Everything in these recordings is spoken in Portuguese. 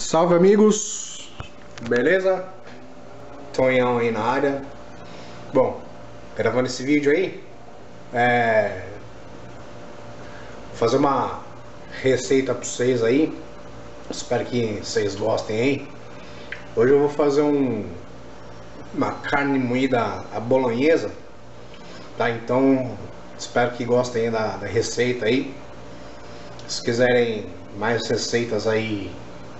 Salve amigos, beleza? Tonhão aí na área. Bom, gravando esse vídeo aí, vou fazer uma receita para vocês aí. Espero que vocês gostem aí. Hoje eu vou fazer uma carne moída à bolonhesa, tá? Então espero que gostem aí da receita aí. Se quiserem mais receitas aí,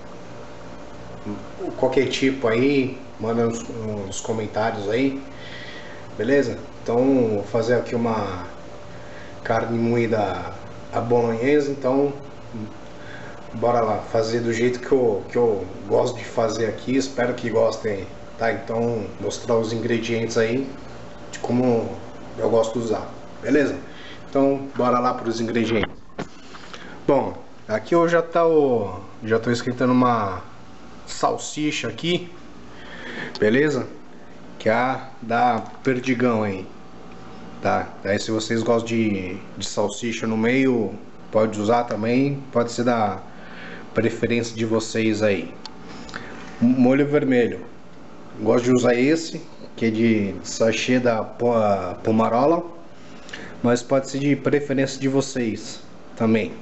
qualquer tipo aí, manda nos comentários aí, beleza? Então vou fazer aqui uma carne moída à bolonhesa. Então bora lá fazer do jeito que eu gosto de fazer aqui. Espero que gostem, tá? Então mostrar os ingredientes aí de como eu gosto de usar, beleza? Então bora lá para os ingredientes. Bom, aqui eu já tô esquentando uma salsicha aqui, beleza? Que é a da Perdigão aí, tá? Daí se vocês gostam de salsicha no meio, pode usar também, pode ser da preferência de vocês aí. Molho vermelho, gosto de usar esse, que é de sachê da Pomarola, mas pode ser de preferência de vocês também.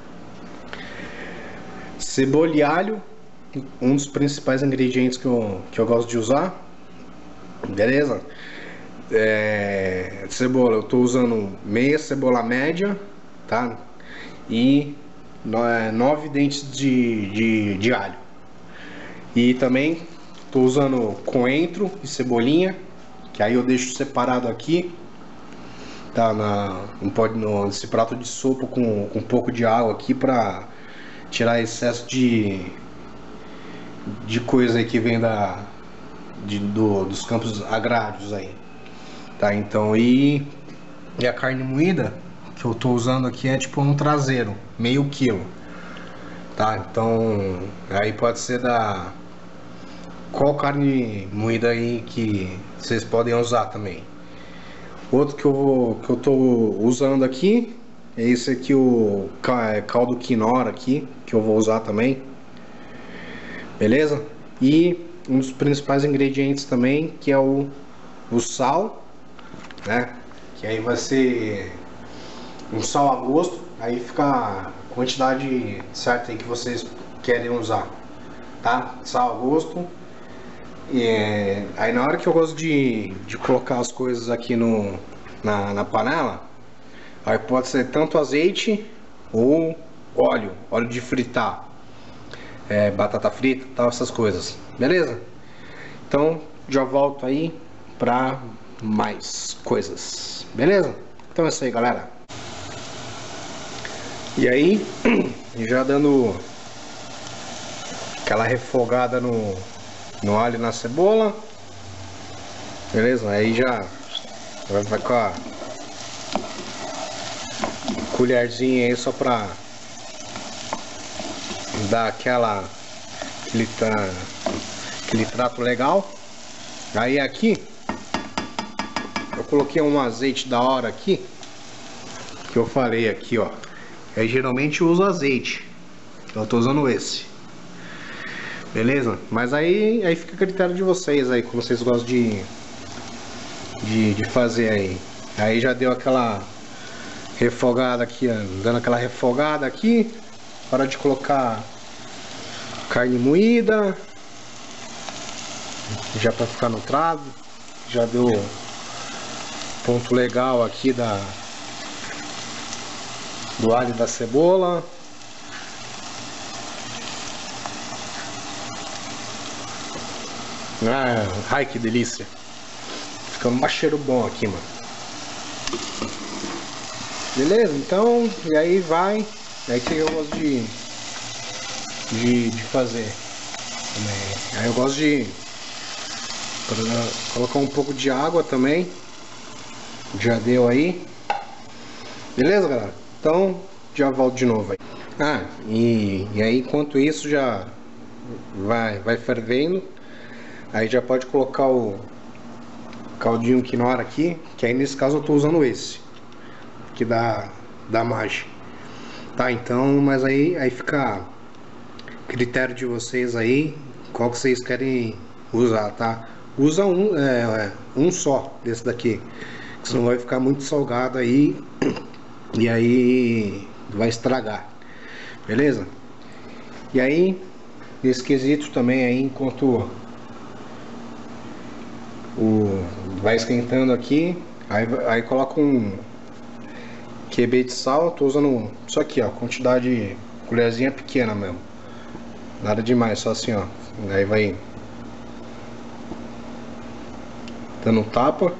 Cebola e alho, um dos principais ingredientes que eu gosto de usar, beleza? Cebola, eu estou usando meia cebola média, tá? E 9 dentes de alho. E também estou usando coentro e cebolinha, que aí eu deixo separado aqui, tá? Nesse prato de sopa com um pouco de água aqui para tirar excesso de coisa aí que vem dos campos agrários aí, tá? Então, e a carne moída que eu tô usando aqui é tipo um traseiro, meio quilo, tá? Então aí pode ser qual carne moída aí que vocês podem usar também. Outro que eu tô usando aqui é esse aqui, o caldo quinoa aqui, que eu vou usar também, beleza? E um dos principais ingredientes também, que é o sal, né? Que aí vai ser um sal a gosto, aí fica a quantidade certa aí que vocês querem usar, tá? Sal a gosto. E aí na hora que eu gosto de colocar as coisas aqui na panela, aí pode ser tanto azeite ou óleo de fritar, batata frita, tal, essas coisas, beleza? Então já volto aí pra mais coisas, beleza? Então é isso aí, galera. E aí, já dando aquela refogada no alho e na cebola, beleza? Aí já vai com a colherzinha aí só pra dar aquele trato legal. Aí aqui eu coloquei um azeite da hora aqui, que eu falei aqui, ó. Aí geralmente eu uso azeite, eu tô usando esse, beleza? Mas aí fica a critério de vocês aí, como vocês gostam de fazer aí. Aí já deu aquela refogada aqui, ó, dando aquela refogada aqui. Hora de colocar carne moída, já para ficar no trago. Já deu ponto legal aqui do alho e da cebola. Ai, que delícia! Fica um cheiro bom aqui, mano. Beleza? Então, e aí vai. Aí que eu gosto de fazer também. Aí eu gosto de colocar um pouco de água também. Já deu aí. Beleza, galera? Então já volto de novo aí. E aí enquanto isso já vai fervendo. Aí já pode colocar o caldinho quinoa aqui, que aí nesse caso eu tô usando esse que da Maggi, tá? Então, mas aí fica critério de vocês aí, qual que vocês querem usar, tá? Usa um só desse daqui, que senão vai ficar muito salgado aí e aí vai estragar, beleza? E aí, nesse quesito também aí, enquanto vai esquentando aqui, aí coloca um QB de sal. Tô usando isso aqui, ó, quantidade, colherzinha pequena mesmo, nada demais, só assim, ó. Aí vai dando um tapa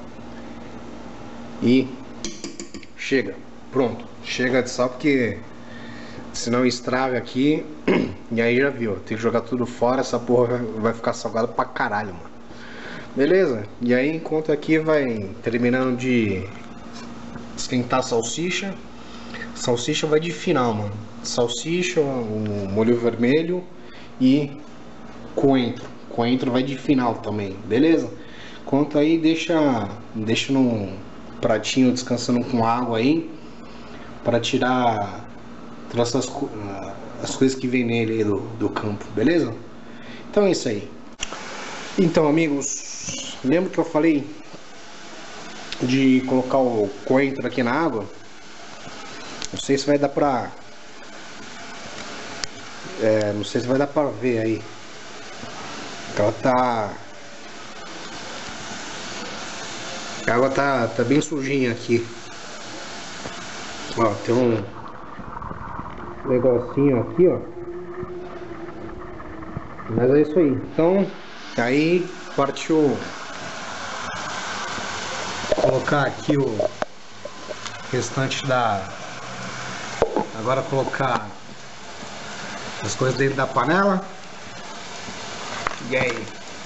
e chega, pronto, chega de sal, porque senão estraga aqui. E aí já viu, tem que jogar tudo fora, essa porra vai ficar salgada pra caralho, mano. Beleza? E aí enquanto aqui vai terminando de esquentar a salsicha. Salsicha vai de final, mano. Salsicha, o molho vermelho e coentro. Coentro vai de final também, beleza? Enquanto aí deixa num pratinho descansando com água aí, para tirar todas as coisas que vem nele aí do campo, beleza? Então é isso aí. Então, amigos, lembra que eu falei de colocar o coentro aqui na água? Não sei se vai dar pra não sei se vai dar pra ver aí. Ela tá, a água tá bem sujinha aqui. Ó, tem um negocinho aqui, ó. Mas é isso aí. Então, aí partiu colocar aqui o restante agora colocar as coisas dentro da panela. E aí?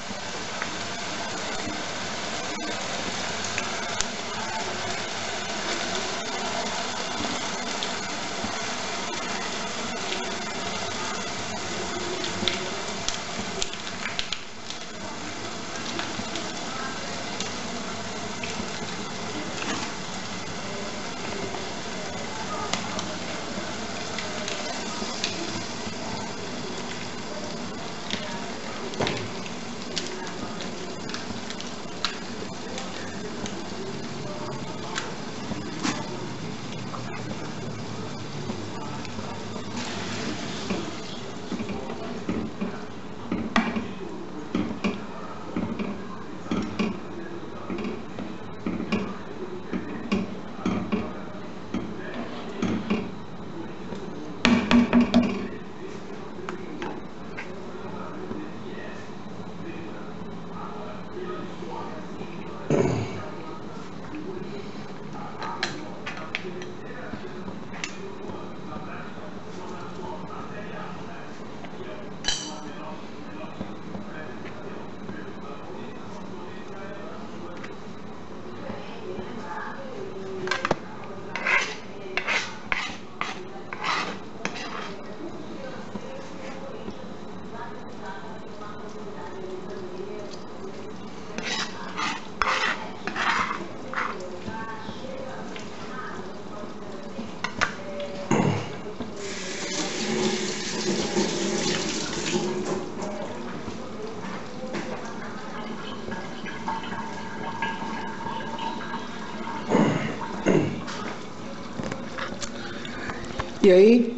E aí,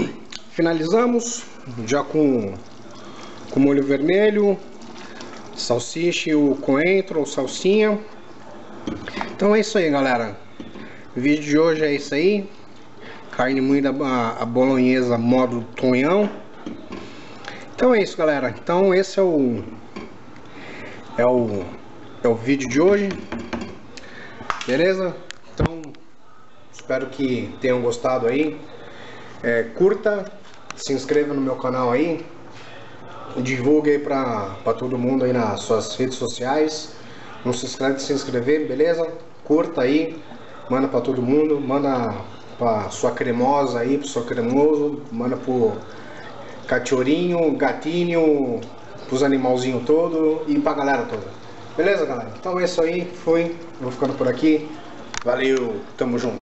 finalizamos já com molho vermelho, salsicha e o coentro ou salsinha. Então é isso aí, galera. O vídeo de hoje é isso aí. Carne moída a bolonhesa modo tonhão. Então é isso, galera. Então esse é o vídeo de hoje. Beleza? Então espero que tenham gostado aí. Curta, se inscreva no meu canal aí, divulgue aí pra todo mundo aí nas suas redes sociais. Não se esquece de se inscrever, beleza? Curta aí, manda pra todo mundo, manda pra sua cremosa aí, pro seu cremoso, manda pro cachorrinho, gatinho, pros animalzinhos todos e pra galera toda. Beleza, galera? Então é isso aí, fui, vou ficando por aqui. Valeu, tamo junto.